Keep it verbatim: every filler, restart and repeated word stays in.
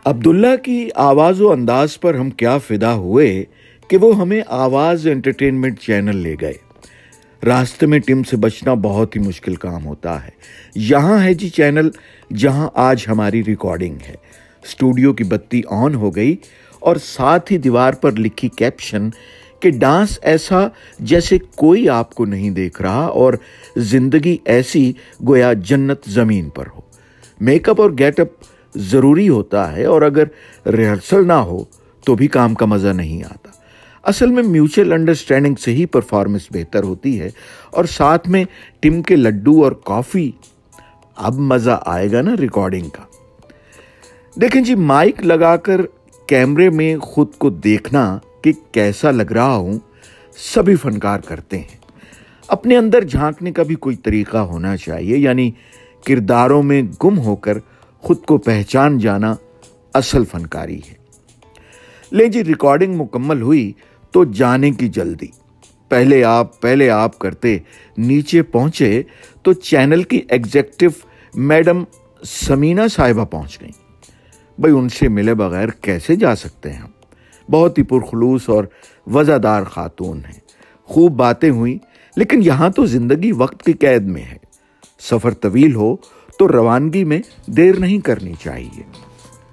अब्दुल्ला की आवाज़ व अंदाज पर हम क्या फिदा हुए कि वो हमें आवाज़ एंटरटेनमेंट चैनल ले गए। रास्ते में टिम से बचना बहुत ही मुश्किल काम होता है। यहाँ है जी चैनल जहाँ आज हमारी रिकॉर्डिंग है। स्टूडियो की बत्ती ऑन हो गई और साथ ही दीवार पर लिखी कैप्शन कि डांस ऐसा जैसे कोई आपको नहीं देख रहा और जिंदगी ऐसी गोया जन्नत जमीन पर हो। मेकअप और गेटअप जरूरी होता है और अगर रिहर्सल ना हो तो भी काम का मजा नहीं आता। असल में म्यूचुअल अंडरस्टैंडिंग से ही परफॉर्मेंस बेहतर होती है और साथ में टिम के लड्डू और कॉफी। अब मजा आएगा ना रिकॉर्डिंग का। देखें जी, माइक लगाकर कैमरे में खुद को देखना कि कैसा लग रहा हूं सभी फनकार करते हैं। अपने अंदर झांकने का भी कोई तरीका होना चाहिए, यानी किरदारों में गुम होकर खुद को पहचान जाना असल फनकारी है। ले जी, रिकॉर्डिंग मुकम्मल हुई तो जाने की जल्दी। पहले आप पहले आप करते नीचे पहुंचे तो चैनल की एग्जेक्टिव मैडम समीना साहिबा पहुंच गई। भाई, उनसे मिले बगैर कैसे जा सकते हैं हम। बहुत ही पुरखुलूस और वज़ादार खातून हैं। खूब बातें हुई, लेकिन यहां तो जिंदगी वक्त की कैद में है। सफर तवील हो तो रवानगी में देर नहीं करनी चाहिए।